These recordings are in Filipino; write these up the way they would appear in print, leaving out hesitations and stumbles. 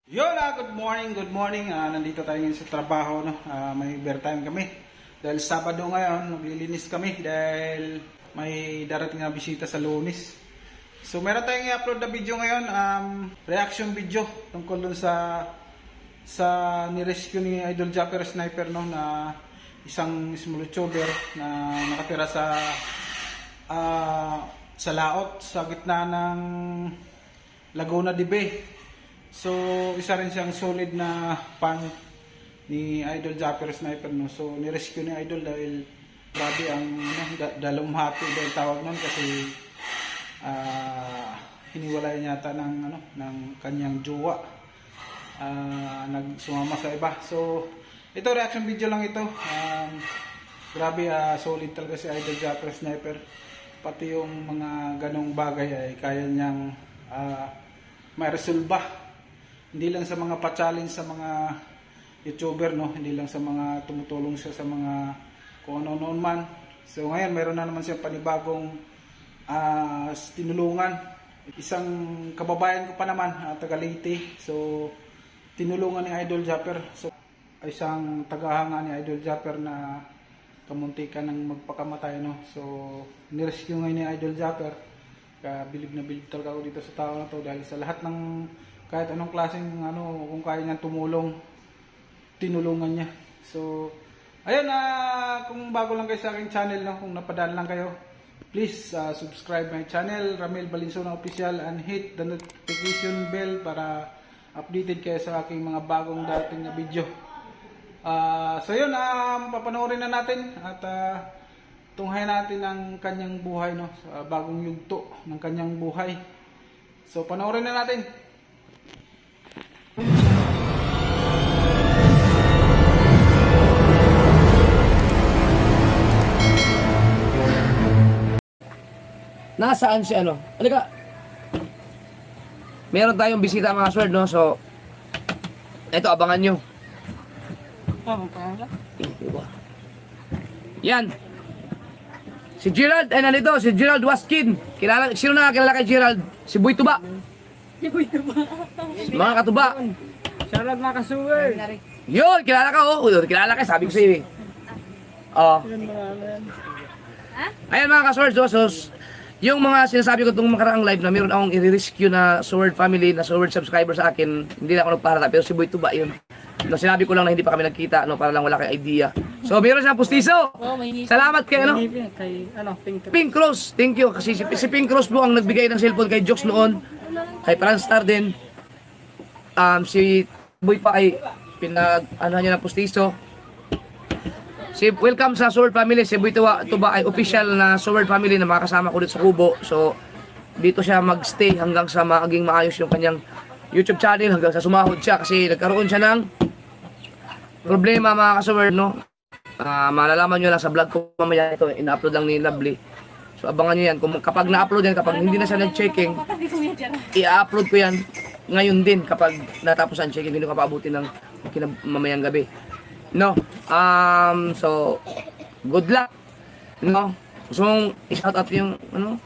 Good morning, good morning. Nandito tayo ngayon sa trabaho, no? May overtime kami. Dahil Sabado ngayon, naglilinis kami dahil may darating na bisita sa Lunes. So meron tayong i-upload na video ngayon, reaction video tungkol dun sa nirescue ni Idol Japper Sniper, no, na isang small YouTuber na nakatira sa laot sa gitna ng Laguna de Bay. So, isa rin siyang solid na fan ni Idol Japper Sniper, no? So, nirescue ni Idol dahil grabe ang dalumhati dahil tawag nun kasi hiniwalay yata ng kanyang jowa. Nagsumama sa iba. So, ito reaction video lang ito. Grabe, solid talaga si Idol Japper Sniper. Pati yung mga ganong bagay ay kaya niyang may resolba. Hindi lang sa mga pa-challenge sa mga YouTuber, no? Hindi lang sa mga tumutulong siya sa mga kung ano-ano man. So ngayon, mayroon na naman siyang panibagong tinulungan. Isang kababayan ko pa naman, taga Leyte. So, tinulungan ni Idol Japper. So, isang tagahanga ni Idol Japper na kamuntikan ng magpakamatay, no? So, nirescue ngayon ni Idol Japper. Bilib na bilib talaga ako dito sa tao na to dahil sa lahat ng kahit anong klaseng kung kaya niyang tumulong, tinulungan niya. So, ayun, kung bago lang kayo sa aking channel, no, kung napadaan lang kayo, please subscribe my channel, Ramil Valenzuela Official, and hit the notification bell para updated kayo sa aking mga bagong dating na video. So yun, papanoorin na natin at tunghayan natin ang kanyang buhay, no, sa bagong yugto ng kanyang buhay. So panoorin na natin. Nasaan si ano? Halika. Meron tayong bisita mga sword, no? So, ito, abangan nyo. Yan. Si Gerald, nandito, si Gerald Waskin. Sino nakakilala kay Gerald? Si Boy Tuba. Si Boy Tuba. Mga katuba. Shoutout mga kasuwer. Yun, kilala ka, oh. Kilala ka, sabi ko sa'yo, eh. Oh. Ayan mga ka-sword, so, yung mga sinasabi ko itong makaraang live na meron akong i-rescue na Sword family, na Sword subscriber sa akin, hindi na ako nagpaharap, pero si Boy Tuba yun. No, sinabi ko lang na hindi pa kami nagkita, no, para lang wala kay idea. So, meron siyang pustiso. Salamat kay Pink Cross. Thank you. Kasi si Pink Cross po ang nagbigay ng cellphone kay Jokes noon. Kay Franstar din. Si Boy pa ay niya ng pustiso. Welcome sa Sword family. Si Boy Tuba ay official na Sword family na makakasama ko dito sa Kubo. So, dito siya magstay hanggang sa maging maayos yung kanyang YouTube channel, hanggang sa sumahod siya kasi nagkaroon siya ng problema mga ka-sword, no? Malalaman nyo lang sa vlog ko mamaya, ito ina-upload lang ni Lovely. So abangan nyo yan, kapag na-upload yan, kapag hindi na siya nag-checking, i-upload ko yan ngayon din kapag natapos ang checking, hindi ko paabutin ng mamayang gabi, no? So good luck, no? Gusto mong i-shout out yung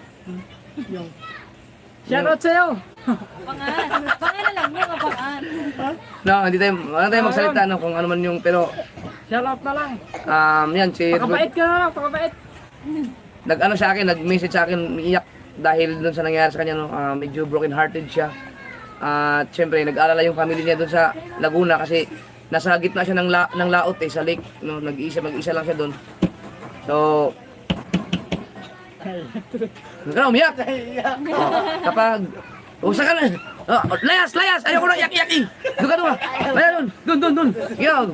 Shoutout sa'yo. Pangalan lang mo, kapangan. no, hindi tayo magsalita, no, kung ano man yung, pero Shoutout na lang. yan si Pakabait ka na lang, pakabait. nag-ano sa akin, nag-message sa akin, iyak dahil dun sa nangyari sa kanya, no, medyo broken hearted siya. At syempre nag-alala yung family niya dun sa Laguna kasi nasa gitna siya ng laot, sa lake, no, mag-isa lang siya dun. So huwag ka na umiyak. Kapag usa ka na, layas, ayoko na iyak. Doon ka doon. Mayroon, doon. Yaw.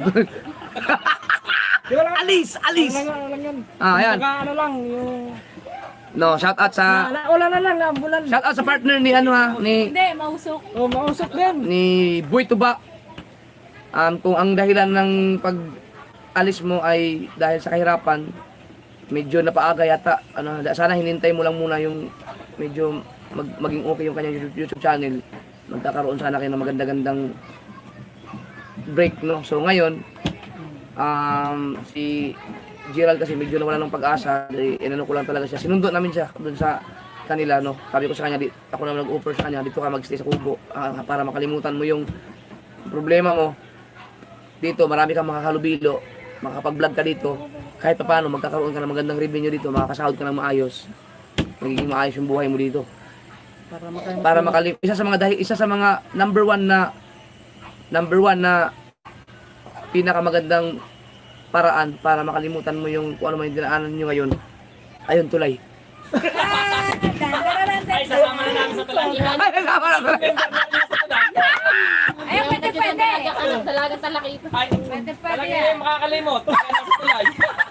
Alis. Ayan. Ano lang, yung... No, shout out sa Wala na lang, ambulan. shout out sa partner ni Hindi, mausok. Oh, mausok din. ni Boy Tuba. Kung ang dahilan ng pag-alis mo ay dahil sa kahirapan, medyo napaaga yata, sana hinintay mo lang muna yung medyo maging okay yung kanyang YouTube channel. Magkakaroon sana kayo ng maganda-gandang break, no? So ngayon, si Gerald kasi medyo nawala ng pag-asa, inano ko lang talaga siya. Sinundo namin siya doon sa kanila, no. Sabi ko sa kanya, ako naman nag-offer sa kanya, dito ka mag-stay sa Kubo para makalimutan mo yung problema mo, dito marami kang makakalubilo, makapag-vlog ka dito, kahit pa paano magkakaroon ka ng magandang revenue dito, makakasahod ka ng maayos, magiging maayos yung buhay mo dito. Para isa sa mga number one na pinakamagandang paraan para makalimutan mo yung kung ano man yung dinaanan nyo ngayon. Ayun, tulay. Ay, sasama na namin sa tulay. Ay, kasama na tulay. Ay, pwede. Dalagang talaki ito. Ay, Pwede. talagang makakalimot. Kaya nasa tulay.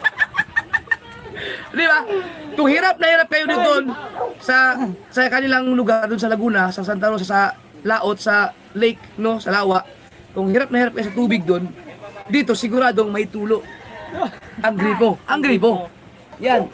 Di ba? Kung hirap na hirap kayo doon sa kanilang lugar doon sa Laguna, sa Santa Rosa, sa Laot, sa lake, no, sa Lawa. Kung hirap na hirap kayo sa tubig doon, dito siguradong may tulo. Ang gripo. Yan.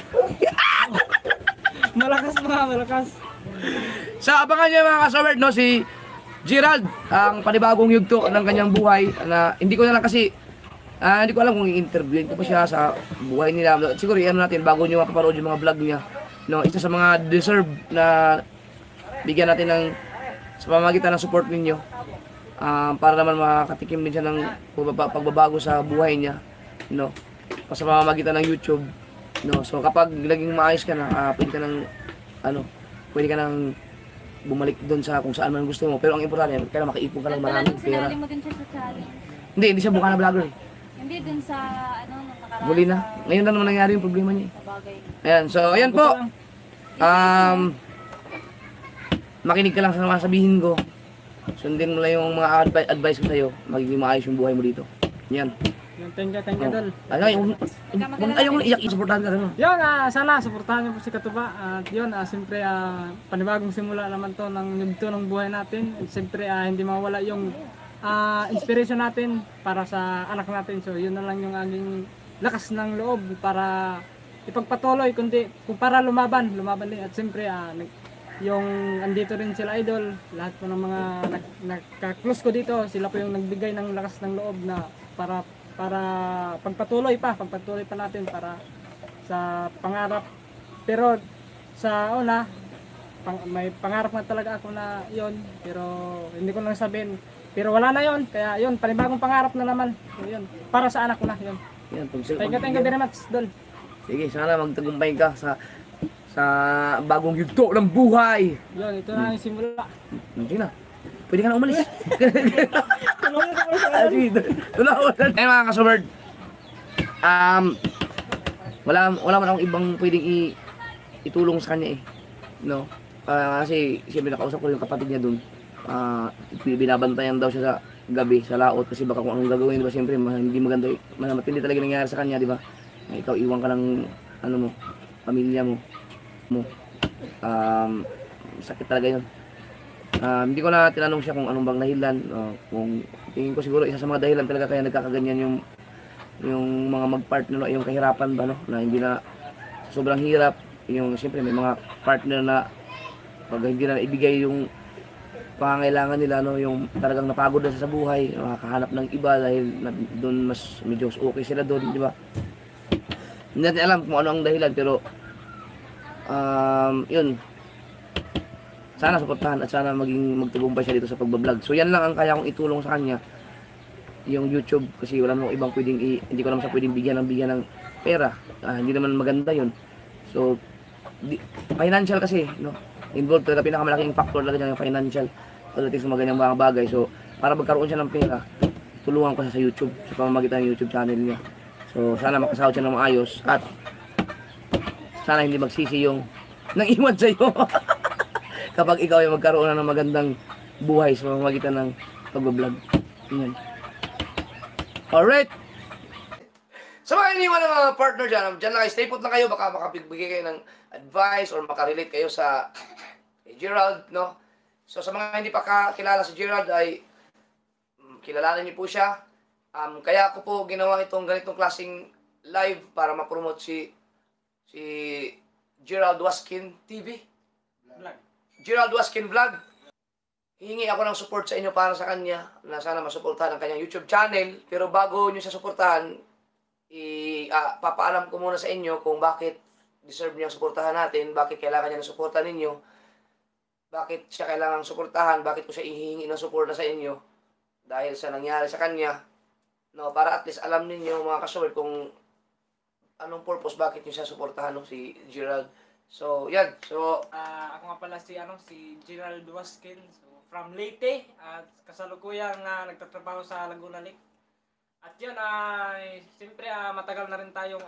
Malakas. Sa abangan niyo mga kasawerd, no, si Gerald, ang panibagong yugto ng kanyang buhay na hindi ko na lang kasi hindi ko alam kung i-interviewin ko pa siya sa buhay nila. Siguro i-ano natin bago nyo mapapanood yung mga vlog niya. No, isa sa mga deserve na bigyan natin ng sa pamamagitan ng support ninyo. Para naman makatikim din siya ng pagbabago sa buhay niya. No, sa pamamagitan ng YouTube. No, so kapag naging maayos ka na, pwede ka nang bumalik doon sa kung saan man gusto mo. Pero ang importante, kaya makaipon ka lang maraming pera. Sinali mo din siya sa challenge. Hindi siya buka na vlogger. Hindi dun sa, nung nakaraan. Huli na. Ngayon na naman nangyari yung problema niya. Sa bagay. Ayan, so ayan po. Makinig ka lang sa mga sabihin ko. Sundin mo lang yung mga advice ko sa'yo. Magiging maayos yung buhay mo dito. Yan. Thank you, Dol. Ayaw mo iyak, isuportahan ka rin. Yun, sana suportahan niyo po si Katuba. At yun, siyempre panibagong simula naman to ng yugto ng buhay natin. At siyempre hindi mawala yung inspiration natin para sa anak natin. So yun na lang yung aking lakas ng loob para ipagpatuloy kundi kung para lumaban din. At siyempre yung andito rin sila idol, lahat po ng mga nagka-close ko dito, sila po yung nagbigay ng lakas ng loob na para pagpatuloy pa natin para sa pangarap. Pero sa una, may pangarap na talaga ako na yon, pero hindi ko lang sabihin. Pero wala na yon, kaya yon, panibagong pangarap na naman. So, yun, para sa anak ko na yon. Yan, Thank you very much, Dol. sige, sana magtagumpay ka sa bagong yugto ng buhay. Yun, ito na yung simula. Hindi na. Pwede ka na umalis. Eh mga kasuberd, wala man akong ibang pwedeng itulong sa kanya eh. No? Kasi siyempre nakausap ko yung kapatid niya dun. Binabantayan daw siya sa gabi, sa laot, kasi baka kung anong gagawin, diba? Siyempre hindi maganda, matindi talaga nangyayari sa kanya, diba? Ikaw iwan ka ng pamilya mo. Sakit talaga yun. Hindi ko na tinanong siya kung anong bang dahilan. Kung tingin ko siguro isa sa mga dahilan talaga kaya nagkakaganyan yung mga mag-partner, yung kahirapan ba, no? Na hindi na sobrang hirap. Yung siyempre may mga partner na pag hindi na ibigay yung pangangailangan nila, no, yung talagang napagod na sa buhay, makakahanap ng iba dahil doon mas medyo okay sila doon, di ba? Hindi natin alam kung ano ang dahilan, pero yun, sana suportahan at sana magtagumpay siya dito sa pagbablog. So yan lang ang kaya kong itulong sa kanya, yung YouTube, kasi wala namang ibang pwedeng hindi ko naman siya pwedeng bigyan ng pera. Hindi naman maganda yun. So financial kasi, no, involved talaga, pinakamalaking factor talaga yung financial pagdating sa mga ganyang mga bagay. So para magkaroon siya ng pera, tulungan ko siya sa YouTube, sa pamamagitan ng YouTube channel niya. So sana makasahod siya ng maayos at sana hindi magsisi yung nang iwan sa iyo. Kapag ikaw ay magkaroon na ng magandang buhay sa pamamagitan ng pagbablog. Yan. Alright! Sa mga iniwan ng mga partner dyan lang kayo, stay put lang kayo, baka makapagbigay kayo ng advice or makarelate kayo sa Gerald, no? So sa mga hindi pa kakilala si Gerald ay kilalanin niyo po siya. Kaya ako po ginawa itong ganitong klaseng live para ma-promote si Gerald Waskin TV. Gerald Waskin Vlog. Hihingi ako ng support sa inyo para sa kanya na sana masuportahan ang kanyang YouTube channel. Pero bago nyo siya suportahan, papaalam ko muna sa inyo kung bakit deserve niya suportahan natin, bakit kailangan niya ng suporta ninyo, bakit siya kailangan suportahan, bakit ko siya hihingi ng suporta sa inyo. dahil sa nangyari sa kanya, no, para at least alam ninyo mga ka-sword kung anong purpose, bakit nyo siya suportahan, no, si Gerald. So, yan. So, Ako nga pala si Gerald Waskin, so from Leyte, at kasalukuyang nagtatrabaho sa Laguna Lake. At yun, siyempre matagal na rin tayong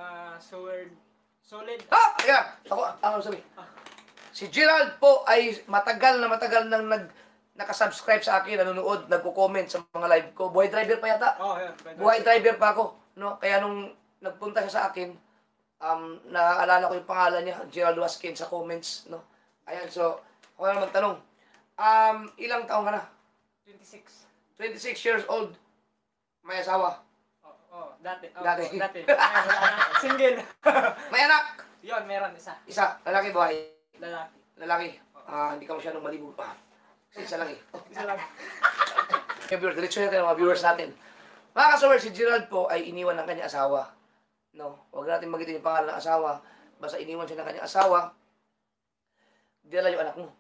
solid. yeah! Ako sabi. Si Gerald po ay matagal nang nakasubscribe sa akin, nanonood, nagko-comment sa mga live ko. Buhay driver pa yata. Oh, yeah. Buhay driver pa ako, no? Kaya nung nagpunta siya sa akin, naaalala ko yung pangalan niya, Gerald Waskin, sa comments, no? Ayan, so, ako na magtanong. Ilang taong ka na? 26. 26 years old. May asawa. Dati. Dati. Dati. Ngayon, wala na. Single. May anak. Yun, meron isa. Isa. Lalaki, babae. Lalaki. Lalaki. Hindi ka masyadong malibog. Kasi isa lang eh. Isa lang. Mga viewers, diretso natin ang mga viewers natin. Mga kasawar, si Gerald po ay iniwan ng kanyang asawa. No, huwag natin magitin yung pangalan ng asawa. Basta iniwan siya ng kanyang asawa. Dila yung anak mo.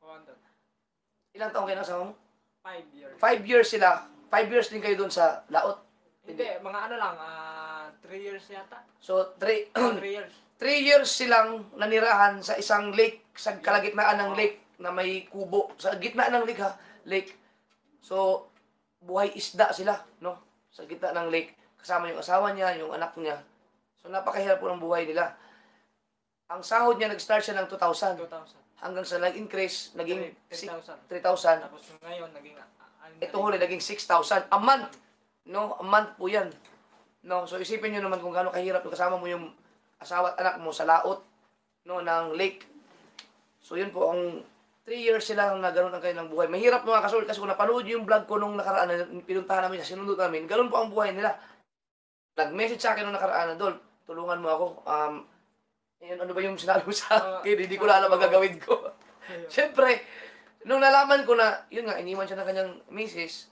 Ilang taong kayo ng asawa mo? 5 years. 5 years sila. 5 years din kayo doon sa laot. Hindi, mga ano lang, 3 years yata. So, 3 3 years. 3 years silang nanirahan sa isang lake, sa kalagitnaan ng lake na may kubo. Sa gitna ng lake ha, lake. So, buhay isda sila, no? Sa gitna ng lake. Kasama yung asawa niya, yung anak niya. So, napakahirap po ng buhay nila. Ang sahod niya, nag-start siya ng 2,000. 2,000. Hanggang sa nag-increase, naging 3,000. 3,000. Tapos ngayon, naging... Ito huli, naging 6,000 a month. No? A month po yan. No? So, isipin nyo naman kung gaano kahirap yung kasama mo yung asawa at anak mo sa laot, no, ng lake. So, yun po, ang 3 years sila na gano'n ang kanilang buhay. Mahirap mga kasul, kasi kung napanood nyo yung vlog ko nung nakaraan na pinuntahan namin, sinundot namin, gano'n po ang buhay nila. Nag-message sa akin nung nakaraan na, Dol, tulungan mo ako. Ano ba yung sinabi mo sa akin? Hindi ko na alam ang gagawin ko. Siyempre, nung nalaman ko na, yun nga, iniwan siya ng kanyang misis,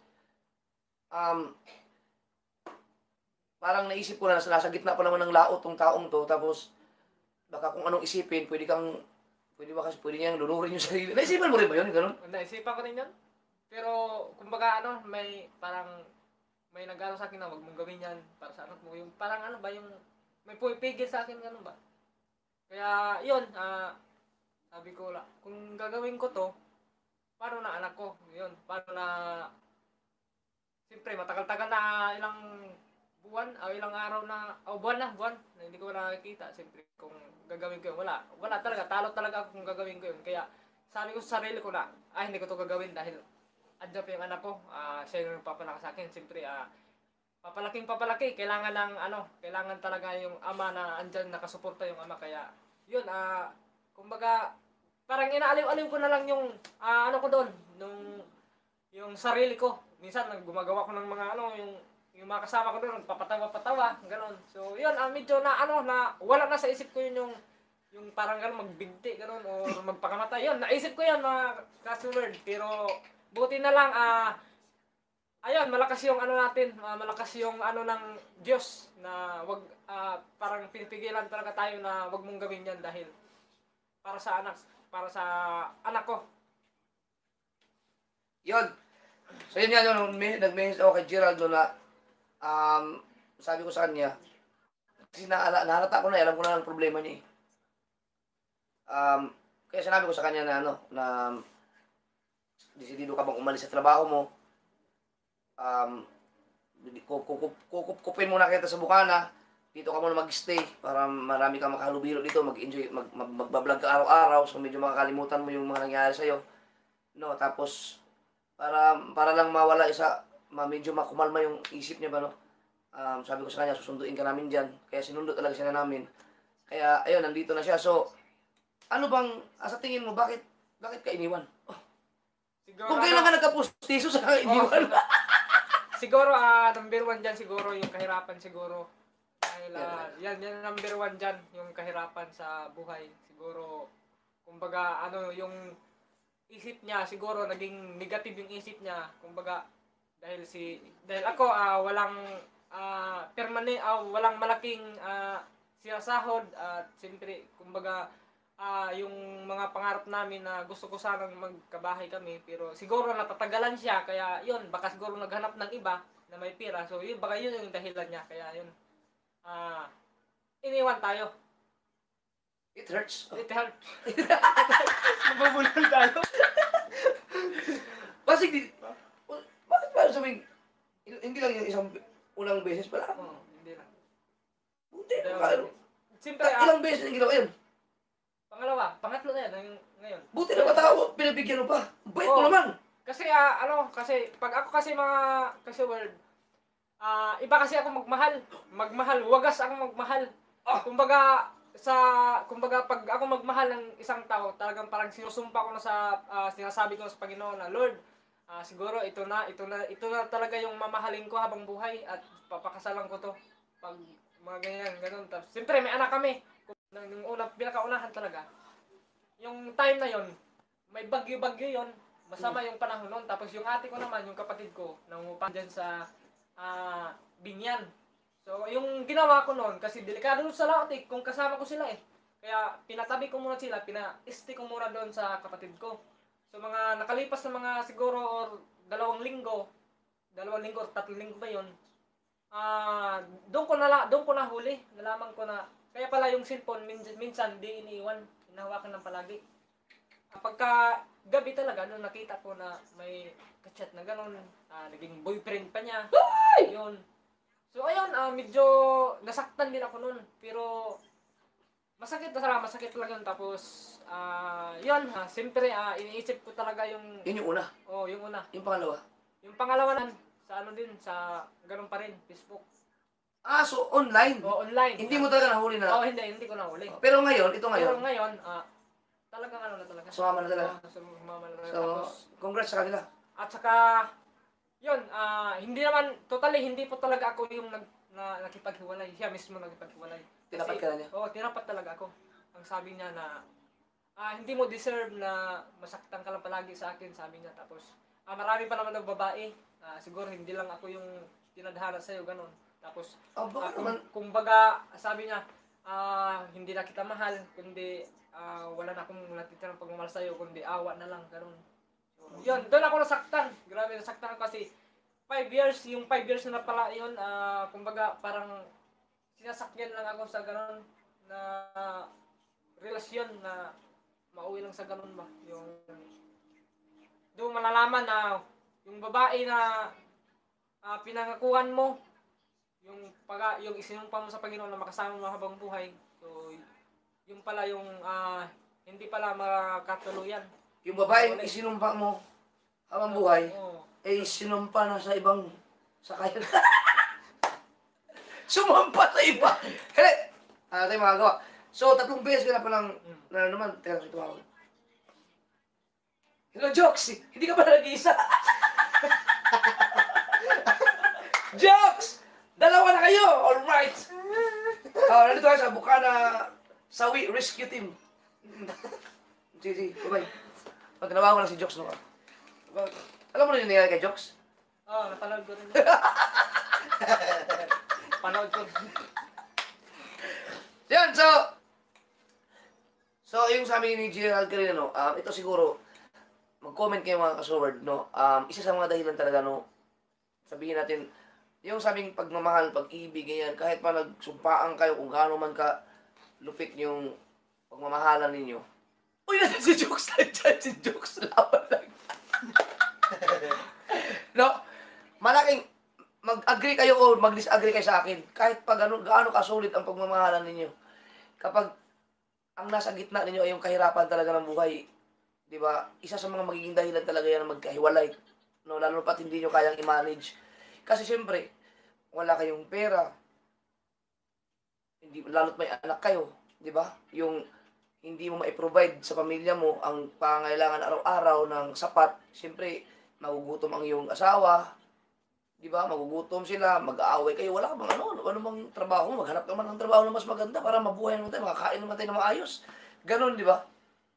parang naisip ko na nasa gitna pa naman ng laot tong taong to, tapos baka kung anong isipin, pwede niyang lunurin yung sarili. Naisipan mo rin ba yun? Ganun? Naisipan ko rin yun. Pero, kumbaga may nag-ano sa akin na wag mong gawin yan para sa anak mo. Yung parang ano ba, yung may pumipigil sa akin, ganun ba? Kaya, yun, sabi ko, kung gagawin ko to, paano na anak ko? Yun, paano na, siyempre, matagal-tagal na ilang buwan, o ilang araw na, buwan na hindi ko nakikita. Siyempre, kung gagawin ko yun, wala talaga, talo talaga ako kung gagawin ko yun. Kaya, sabi ko sa sarili ko na, hindi ko to gagawin dahil, andyan pa yung anak ko, siya yung papalaki sa akin. Siyempre, papalaki, kailangan talaga yung ama na andyan nakasuporta yung ama. Kaya, yun, kumbaga, parang inaaliw-aliw ko na lang yung, ano ko doon, yung sarili ko. Minsan, gumagawa ko ng mga, yung mga kasama ko doon, papatawa, gano'n. So, yun, medyo na, wala na sa isip ko yun yung parang gano'n, magbigti, gano'n, o magpakamatay. Yun, naisip ko yan, mga kasulord. Pero, buti na lang, ayun, malakas yung natin, malakas yung ng Diyos na wag parang pinipigilan talaga tayo na wag mong gawin yan dahil para sa anak ko. Yun. So yun nga, nag-message ako kay Geraldo na sabi ko sa kanya, kasi nahalata ko na, alam ko na ang problema niya eh. Kaya sinabi ko sa kanya na na desidido ka bang umalis sa trabaho mo, kukupin muna kita sa Bukana, dito ka muna mag-stay para marami kang makahalubilo dito, mag-enjoy, magbablog ka araw-araw, so medyo makakalimutan mo yung mga nangyari sa'yo, no? Tapos para lang mawala medyo makumalma yung isip niya ba, no? Sabi ko sa kanya, susunduin ka namin dyan, kaya sinundo talaga siya na namin. Kaya ayun, nandito na siya. So ano bang sa tingin mo, bakit ka iniwan? Siguro, Kung kailan ka nagkapustiso sa iniwan? Siguro, number 1 dyan siguro, yung kahirapan siguro. Dahil, yan number 1 dyan, yung kahirapan sa buhay. Siguro, kumbaga, yung isip niya, siguro, naging negative yung isip niya. Kumbaga, dahil ako, walang walang malaking sinasahod. At, siyempre, kumbaga, yung mga pangarap namin na gusto ko sanang magkabahay kami, pero siguro natatagalan siya, kaya yun, baka siguro naghanap ng iba na may pira. So yun, baka yun yung dahilan niya, kaya yun. Iniwan tayo. It hurts. It helped. Nabubulol tayo. Kasi, bakit ba sabihin, hindi lang yung isang unang beses pala. Oo, hindi lang. Buti na Siyempre, ilang beses na ginawa yun? pangatlo na yan ngayon. Buti na matao, pinabigyan mo pa. Bait mo Oo. naman. Kasi kasi pag ako kasi kasi word, iba kasi ako magmahal, wagas ako magmahal. Kumbaga pag ako magmahal ng isang tao, talagang parang sinusumpa ko na sinasabi ko sa Panginoon na Lord, siguro ito na talaga yung mamahalin ko habang buhay at papakasalan ko to. Pag mga ganyan. Tapos siyempre may anak kami. Yung pinakaunahan talaga. Yung time na yon, may bagyo-bagyo yon. Masama yung panahon noon. Tapos yung ate ko naman, yung kapatid ko, nangungupahan dyan sa Binyan. So, yung ginawa ko noon, kasi delikado sa laot kung kasama ko sila Kaya pinatabi ko muna sila, pina-isti ko muna doon sa kapatid ko. So, mga nakalipas na mga siguro or 2 linggo or 3 linggo ba yun, doon ko nahuli, nalaman ko na, kaya pala yung cellphone, minsan di iniiwan, hinahawakan ng palagi. Pagka gabi talaga, nung nakita ko na may kachat na gano'n, naging boyfriend pa niya, yun. So ayun, medyo nasaktan din ako nun, pero masakit talaga yun. Tapos, yun, siyempre, iniisip ko talaga yung... Yun yung una. Oo, yung una. Yung pangalawa. Yung pangalawa na, sa gano'n pa rin, Facebook. So online. O, online. Hindi mo talaga nahuli na. Oo, hindi ko nahuli. Pero ngayon, ito Pero ngayon, ngayon, talagang na talaga. sumama na talaga. Sumama na talaga. So, Tapos, congrats sa kanila. at saka, yun, hindi naman, totally, hindi po talaga ako yung nakipaghiwalay. Siya mismo nakipaghiwalay. Tinapat ka na niya? Oo, tinapat talaga ako. Ang sabi niya na, hindi mo deserve na masaktan ka lang palagi sa akin, sabi niya. Tapos, marami pa naman ng babae. Siguro hindi lang ako yung tinadhana sa'yo, ganun. Tapos, Bakit naman? kumbaga, sabi niya, hindi na kita mahal, kundi wala na akong natitirang pagmamahal sa'yo, kundi awa na lang, ganun. So, yun, doon ako nasaktan. Grabe, nasaktan ako kasi 5 years, yung 5 years na pala yun, kumbaga, parang sinasakyan lang ako sa ganun na relasyon na mauwi lang sa ganun ba. Yung doon malalaman na yung babae na pinangakuan mo, yung isinumpa mo sa Panginoon na makasama mo habang buhay. So, yung pala yung hindi pala makatuluyan. Yung babaeng isinumpa mo habang buhay, sinumpa na sa ibang sakayan. Sumampa sa iba. Kaya, tayo magagawa. So, 3 beses ka na palang, na naman, teka kasi tumawag. Hello, Jokes! Hindi ka ba nag-iisa? Jokes! 2 na kayo! Alright! Nandito tayo sa Bukana Sawi Rescue Team. Sige, bye-bye. Tinabahan ko lang si Jokes, no? Alam mo na yung nangyari kay Jokes? Napanood ko rin. Panood ko. Yan, so yung sabi ni Gerald kanina, no, ito siguro, mag-comment kayo mga kasword, no, isa sa mga dahilan talaga, no, sabihin natin, yung sabing pagmamahal, pag-ibig, ganyan, kahit pa nagsumpaan kayo kung gaano man ka lupit yung pagmamahalan ninyo. Uy, nasa si Jokes na dyan, si Jokes, laban lang. No, malaking, mag-agree kayo o mag-disagree kayo sa akin, kahit pa gaano kasulit ang pagmamahalan ninyo. Kapag ang nasa gitna ninyo ay yung kahirapan talaga ng buhay, di ba? Isa sa mga magiging dahilan talaga yan na magkahiwalay. No, lalo pat hindi nyo kayang i-manage. Kasi siyempre, wala kayong pera. Hindi, lalo't may anak kayo, di ba? Yung hindi mo ma-provide sa pamilya mo ang pangailangan araw-araw ng sapat, siyempre, magugutom ang iyong asawa, di ba? Magugutom sila, mag-aaway kayo. Wala ka bang ano bang trabaho? Maghanap ka man ng trabaho na mas maganda para mabuhay naman tayo, makakain naman tayo na maayos. Ganon, di ba?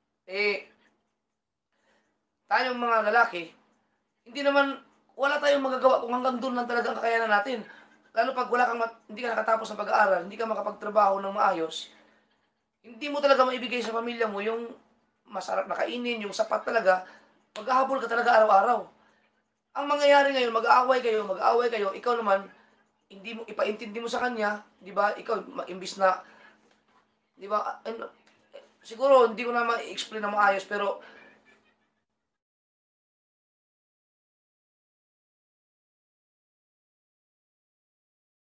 Tayong mga lalaki, hindi naman, wala tayong magagawa kung hanggang doon lang talaga ang kakayanan natin. Lalo pag hindi ka nakatapos ng pag-aaral, hindi ka makapagtrabaho ng maayos, hindi mo talaga maibigay sa pamilya mo yung masarap na kainin, yung sapat talaga, maghahabol ka talaga araw-araw. Ang mangyayari ngayon, mag-aaway kayo, ikaw naman, hindi mo ipaintindi mo sa kanya, 'di ba? Ikaw imbis na 'di ba? Siguro hindi ko na ma-explain na maayos pero